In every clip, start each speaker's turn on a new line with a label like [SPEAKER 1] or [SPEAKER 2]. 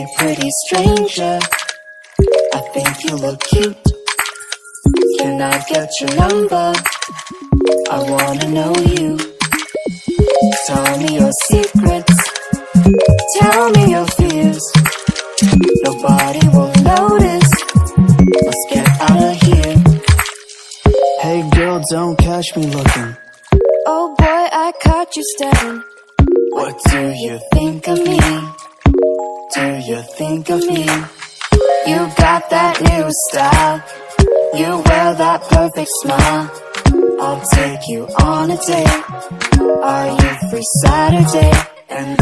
[SPEAKER 1] Hey pretty stranger, I think you look cute. Can I get your number? I wanna know you. Tell me your secrets, tell me your fears. Nobody will notice, let's get out of here. Hey girl, don't catch me looking.
[SPEAKER 2] Oh boy, I caught you staring.
[SPEAKER 1] What do you think of me? Do you think of me? You got that new style, you wear that perfect smile. I'll take you on a date. Are you free Saturday? And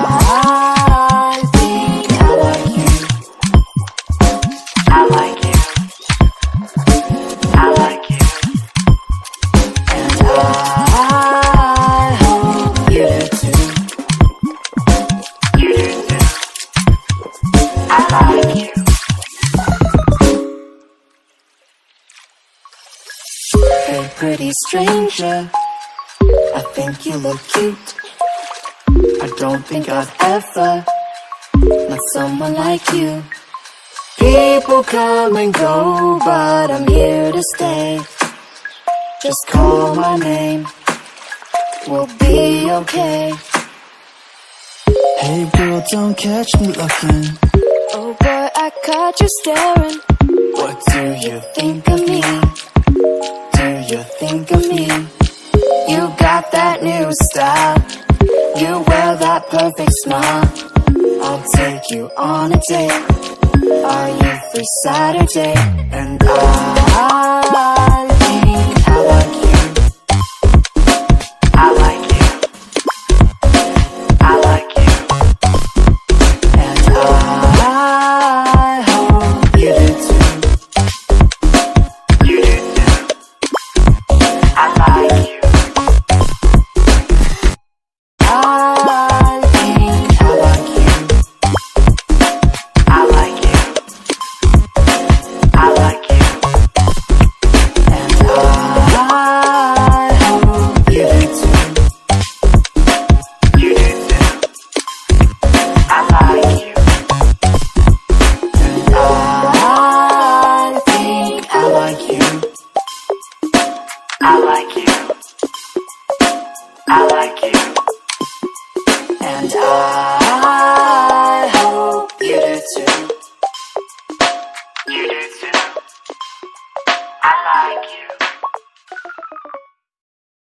[SPEAKER 1] I think I like you. I like you. I like you. And I hope you do too. You do too. I like you. Hey pretty stranger, I think you look cute. I don't think I've ever met someone like you. People come and go, but I'm here to stay. Just call my name, we'll be okay. Hey girl, don't catch me looking.
[SPEAKER 2] Oh boy, I caught you staring.
[SPEAKER 1] What do you think of me? Do you think of me? You got that new style, you wear that perfect smile. I'll take you on a date. Are you free Saturday? And I